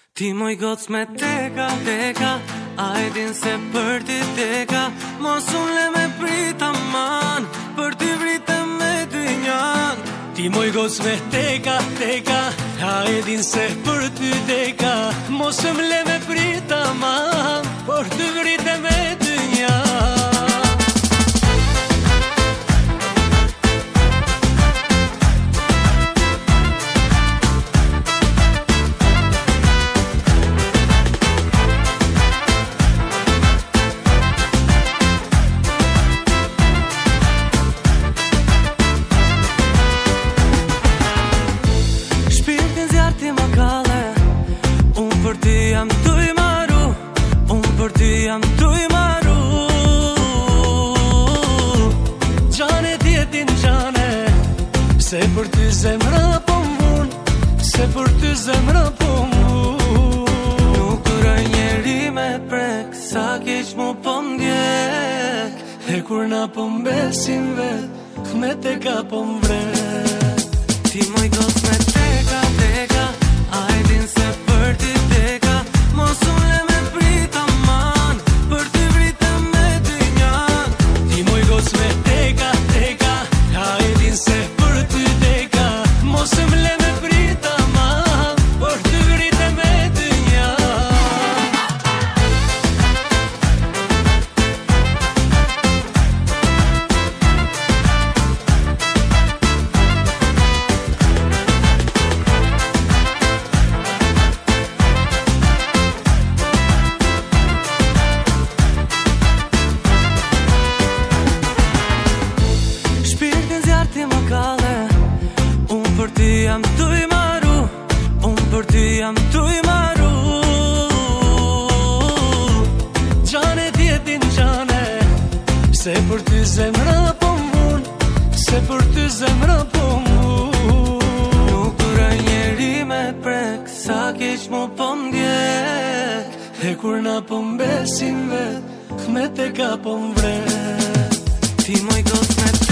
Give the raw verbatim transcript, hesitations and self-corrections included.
Ti moj goc me teka, teka, a e din se për ti teka, mos unë le me prita man, për ti vritem me dy njan. Ti moj goc me teka, teka, a e din se për ty teka, mos unë le me prita man, për ti vritem me dy njan. Për ty jam tu i maru, unë për ty jam tu i maru. Gjane tjetin gjane, se për ty zemra po mvun, se për ty zemra po mvun. Nuk kërë njeri me prek, sa keq mu po mdjek, e kur na po mbesim vet, me teka po mvret. Ti moj goc me teka, teka, a e din se për ty teka, mos unë le me prita man, për ty vritem me dy njan. Ti moj goc me teka, teka, a e din se për ty teka, mos unë le me prita man, për ty vritem me dy njan. Për ty jam tu i maru, unë për ty jam tu i maru. Gjane tjetin gjane, se për ty zemra po mvun, se për ty zemra po mvun. Nuk kërë njeri me prek, sa keq mu po mdjek, e kur na po mbesim vet, me teka po mvret. Ti moj goc me